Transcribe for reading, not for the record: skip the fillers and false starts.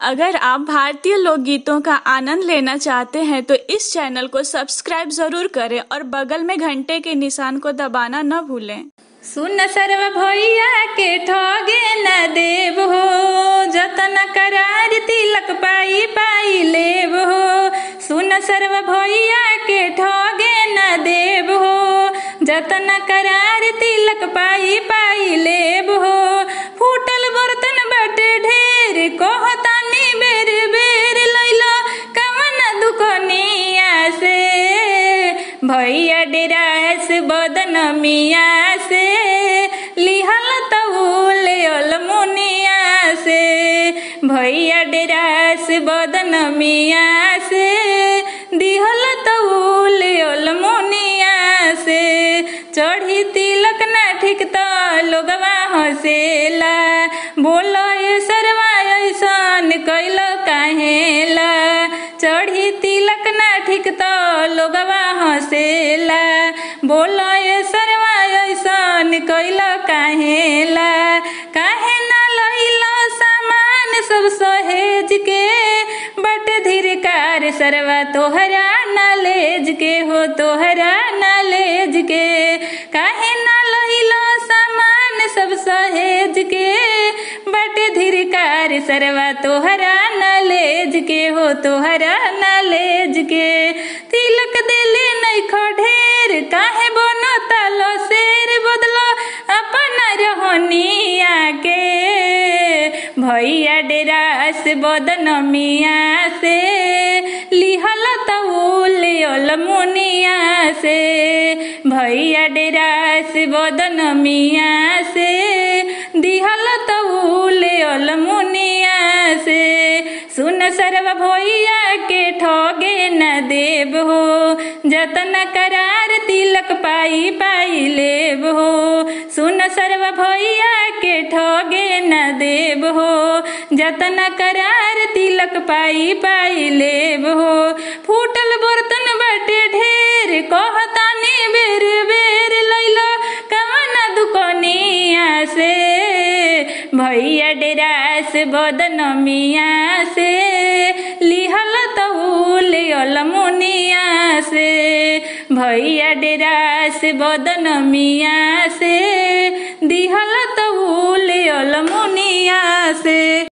अगर आप भारतीय लोकगीतों का आनंद लेना चाहते हैं तो इस चैनल को सब्सक्राइब जरूर करें और बगल में घंटे के निशान को दबाना न भूलें। सुन सर्व भैया के ठगे न देव हो, जतन करार तिलक पाई पाई लेव हो। सुन सर्व भैया के ठगे न देव हो, जतन करार तिलक पाई पाई लेव हो। फूटल बर्तन बटे ढेर कहतानी बेर बेर लैला कवन दुखनिया से। भैया डेरास बदन मिया से लिहल तउल अलमुनिया से। भैया डेरास बदन मिया से दिहल तउल अलमुनिया से। चढ़ी तिलक ना ठीक त लोगवा हसेला, बोलो ये सरवा ऐसन कैल काहेला। चढ़ी तिलक ना ठीक त लोगवा हसेला, बोलो ये सरवा ऐसन कैल काहेला। काहे ना लइलो सामान सब सहेज के, बट धीरकार सरवा तोहरा नालेज के हो, तोहरा नालेज के। काहे ना लइलो सामान सब सहेज के, बट धीरकार सरवा तोहरा नालेज के हो, तोहरा नालेज के। तिलक देले नइखो ढेर काहे बनो तालो शेर, बदलो अपना रहनिया के। भैया डेरास बदन मिया से लिहल तउल अलमुनिया से। भैया डेरास बदन मिया से दिहल तउल अलमुनिया से। सुन सर्व भैया के ठगे न देव हो, जतन करार तिलक पाई पाई लेव हो। सुन सर्व भैया के ठगे न देव हो, जतन करार तिलक पाई पाई लेव हो। फूटल बर्तन बटे ढेर कहतानी बेर बेर लैला कवन दुकनिया से। भैया डेरास बदन मिया से लिहल तउल अलमुनिया से। भैया डेरास बदन मिया से दिहल तउल अलमुनिया से।